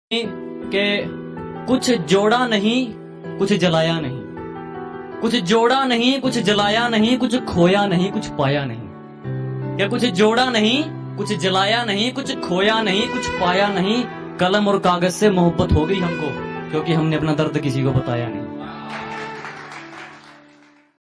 कि कुछ जोड़ा नहीं कुछ जलाया नहीं, कुछ जोड़ा नहीं कुछ जलाया नहीं, कुछ खोया नहीं कुछ पाया नहीं। क्या कुछ जोड़ा नहीं कुछ जलाया नहीं, कुछ खोया नहीं कुछ पाया नहीं। कलम और कागज से मोहब्बत हो गई हमको, क्योंकि हमने अपना दर्द किसी को बताया नहीं।